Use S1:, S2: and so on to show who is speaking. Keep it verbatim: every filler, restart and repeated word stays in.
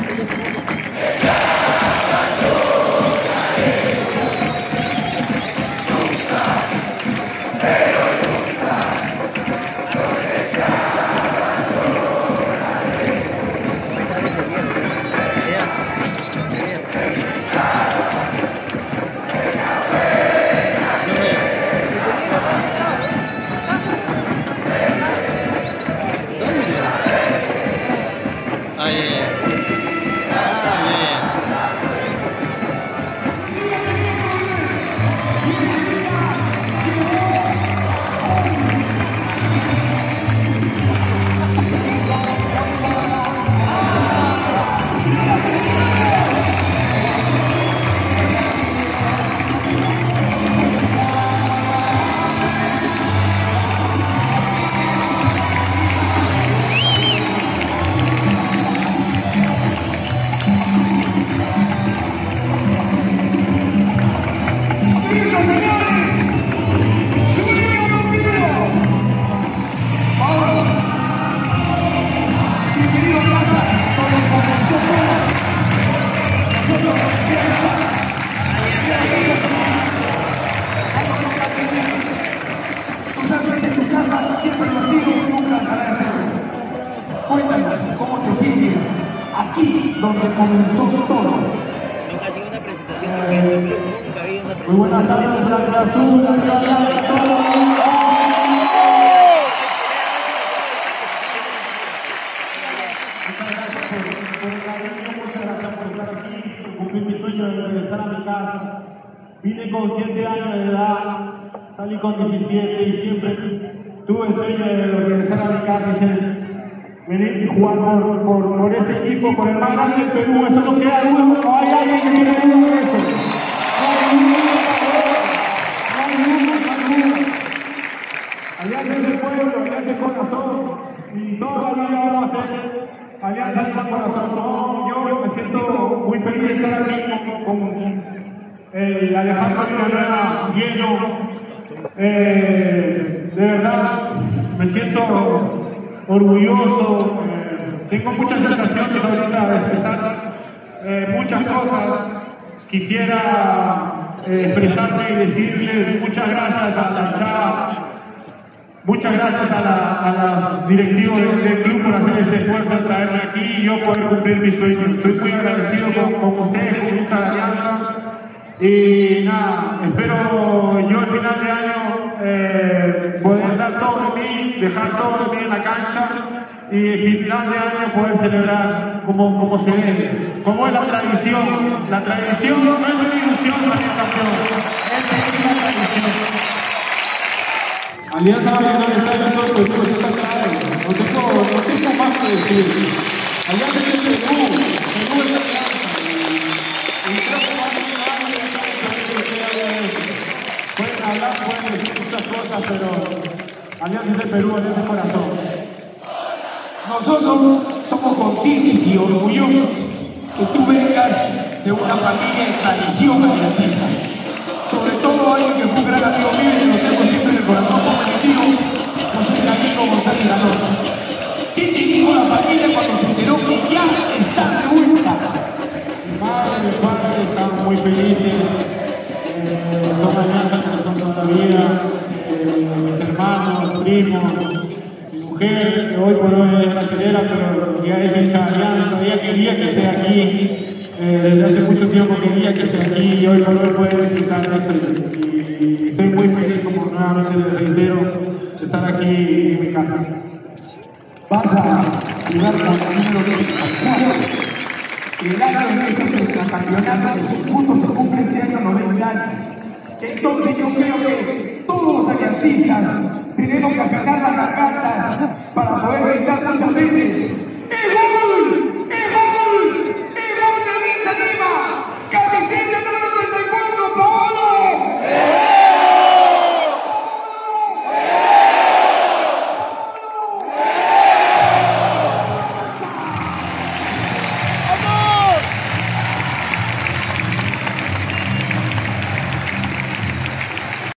S1: Aquí donde comenzó todo.
S2: Nunca ha sido una presentación porque en el club nunca ha habido una presentación.
S1: Muy buenas tardes, Blanca Azul, Blanca Azul. Muchas gracias por el cariño, muchas gracias por estar aquí, por cumplir mi sueño de regresar a mi casa. Vine con siete años de edad, salí con diecisiete y siempre tuve el sueño de regresar a mi casa y ser venir y jugar por, por, por este equipo, por el más grande del Perú. Eso no queda duda, no hay alguien que tiene duda de eso. No hay duda, no hay duda, no hay duda. Alianza es el pueblo, Alianza es corazón, y toda la vida vamos a hacer Alianza es corazón. No, yo me siento muy feliz de estar aquí con, con el Alejandro Villanueva lleno. Eh, de verdad, me siento orgulloso, eh, tengo muchas sensaciones ahorita de expresar eh, muchas cosas. Quisiera eh, expresarme y decirle muchas gracias a la hinchada, muchas gracias a, la, a los directivos del, del club por hacer este esfuerzo de traerme aquí y yo poder cumplir mi sueño. Estoy muy agradecido con, con ustedes, con esta alianza. Y nada, espero yo al final de año eh, poder dar todo de mí, dejar todo de mí en la cancha y al final de año poder celebrar como, como se debe, como es la tradición. La tradición no es una ilusión salir campeón, es una tradición. Alianza va a ganar el estadio todo, pero eso está claro. No tengo, no tengo más que decir. Alianza es el Perú, Perú es la Alianza. Y creo que va a pueden hablar, pueden decir muchas cosas, pero Alianza es el Perú, Alianza es corazón.
S3: Nosotros somos conscientes y orgullosos que tú vengas de una familia de tradición aliancista. Sobre todo alguien que fue un gran amigo mío y lo tengo siempre en el corazón competitivo, José Gallego González Ganosa. ¿Qué te dijo la familia cuando se enteró que ya está de vuelta?
S1: Mi madre y mi padre están muy felices. Eh, son alianzas que son toda la vida, eh, mis hermanos, primos, mi mujer, que hoy por hoy es brasilera, pero ya es hincha de Alianza. Ella quería que esté aquí, eh, desde hace mucho tiempo quería que esté aquí y hoy por hoy puede disfrutar de eso. Y estoy muy feliz, como nuevamente les reitero, de estar aquí en mi casa.
S3: Vas a jugar con el número veinticuatro. El año en que el campeonato de sus puntos se cumple este año noventa años. Entonces yo creo que todos los aliancistas tenemos que afinar las gargantas